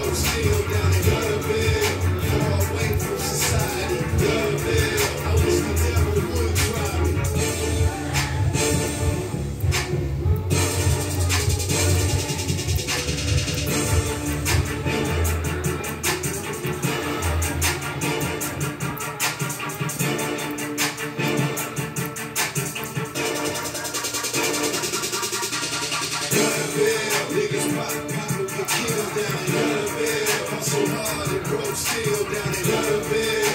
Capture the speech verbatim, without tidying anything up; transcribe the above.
broke still down in Gutterville. Far away from society, Gutterville. I wish the devil would try me. Gutterville, niggas pop, pop, get killed down in Gutterville. I'm so hard and broke still down in Gutterville.